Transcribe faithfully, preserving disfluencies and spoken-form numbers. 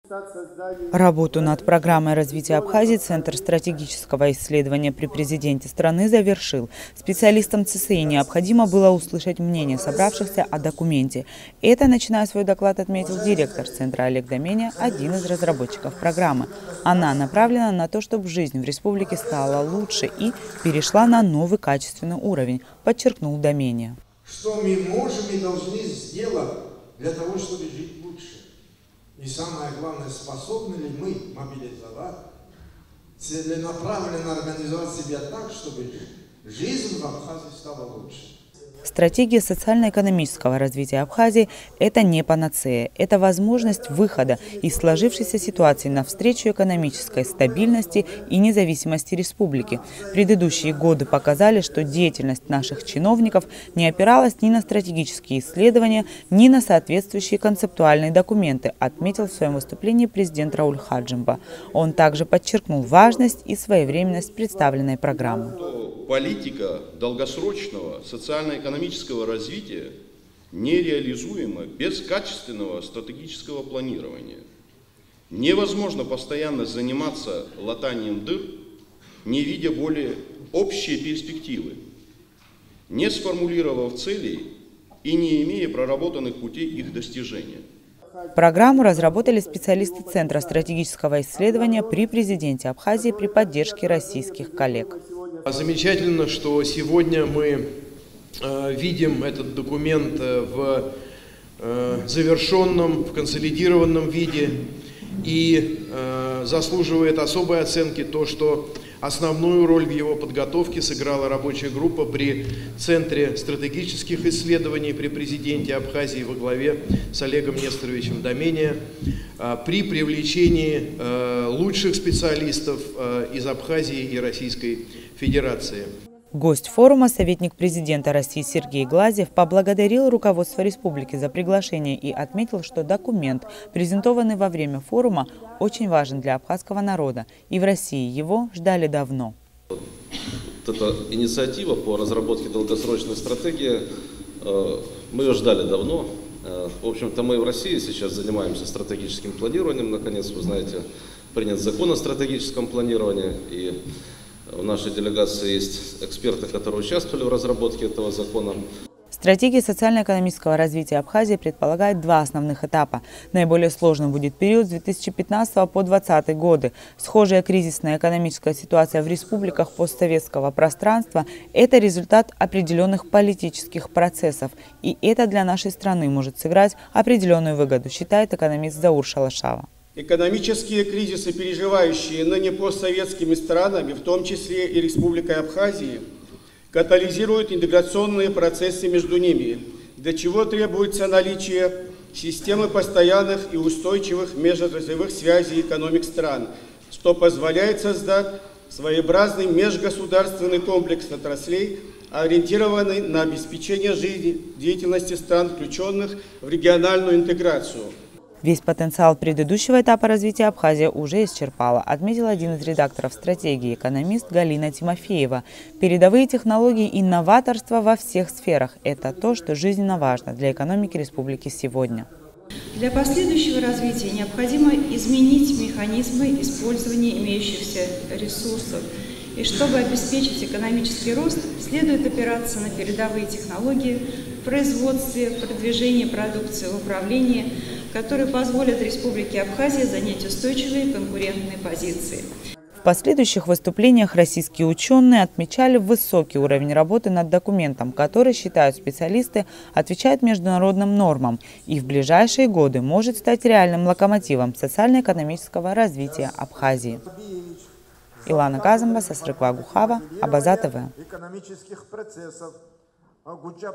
Работу над программой развития Абхазии Центр стратегического исследования при президенте страны завершил. Специалистам ЦСИ необходимо было услышать мнение собравшихся о документе. Это, начиная свой доклад, отметил директор Центра Олег Доменя, один из разработчиков программы. Она направлена на то, чтобы жизнь в республике стала лучше и перешла на новый качественный уровень, подчеркнул Доменя. Что мы можем и должны сделать для того, чтобы жить лучше? И самое главное, способны ли мы мобилизовать, целенаправленно организовать себя так, чтобы жизнь в Абхазии стала лучше. Стратегия социально-экономического развития Абхазии – это не панацея. Это возможность выхода из сложившейся ситуации навстречу экономической стабильности и независимости республики. Предыдущие годы показали, что деятельность наших чиновников не опиралась ни на стратегические исследования, ни на соответствующие концептуальные документы, отметил в своем выступлении президент Рауль Хаджимба. Он также подчеркнул важность и своевременность представленной программы. Политика долгосрочного социально-экономического развития нереализуема без качественного стратегического планирования. Невозможно постоянно заниматься латанием дыр, не видя более общие перспективы, не сформулировав целей и не имея проработанных путей их достижения. Программу разработали специалисты Центра стратегического исследования при президенте Абхазии при поддержке российских коллег. Замечательно, что сегодня мы э, видим этот документ в э, завершенном, в консолидированном виде, и э, заслуживает особой оценки то, что основную роль в его подготовке сыграла рабочая группа при Центре стратегических исследований при президенте Абхазии во главе с Олегом Несторовичем Доменя, при привлечении лучших специалистов из Абхазии и Российской Федерации. Гость форума, советник президента России Сергей Глазьев, поблагодарил руководство республики за приглашение и отметил, что документ, презентованный во время форума, очень важен для абхазского народа, и в России его ждали давно. Вот эта инициатива по разработке долгосрочной стратегии, мы ее ждали давно. В общем-то, мы в России сейчас занимаемся стратегическим планированием. Наконец, вы знаете, принят закон о стратегическом планировании, и в нашей делегации есть эксперты, которые участвовали в разработке этого закона. Стратегия социально-экономического развития Абхазии предполагает два основных этапа. Наиболее сложным будет период с две тысячи пятнадцатого по две тысячи двадцатый годы. Схожая кризисная экономическая ситуация в республиках постсоветского пространства – это результат определенных политических процессов. И это для нашей страны может сыграть определенную выгоду, считает экономист Заур Шалашава. Экономические кризисы, переживающие ныне постсоветскими странами, в том числе и Республикой Абхазии, катализируют интеграционные процессы между ними, для чего требуется наличие системы постоянных и устойчивых межотраслевых связей экономик стран, что позволяет создать своеобразный межгосударственный комплекс отраслей, ориентированный на обеспечение жизнедеятельности стран, включенных в региональную интеграцию. Весь потенциал предыдущего этапа развития Абхазия уже исчерпала, отметил один из редакторов стратегии, экономист Галина Тимофеева. Передовые технологии и новаторство во всех сферах – это то, что жизненно важно для экономики республики сегодня. Для последующего развития необходимо изменить механизмы использования имеющихся ресурсов. И чтобы обеспечить экономический рост, следует опираться на передовые технологии в производстве, в продвижении продукции, в управлении, которые позволят Республике Абхазия занять устойчивые конкурентные позиции. В последующих выступлениях российские ученые отмечали высокий уровень работы над документом, который, считают специалисты, отвечает международным нормам и в ближайшие годы может стать реальным локомотивом социально-экономического развития Абхазии. Илана Казамба, Сасрыква Гухава, Абаза ТВ.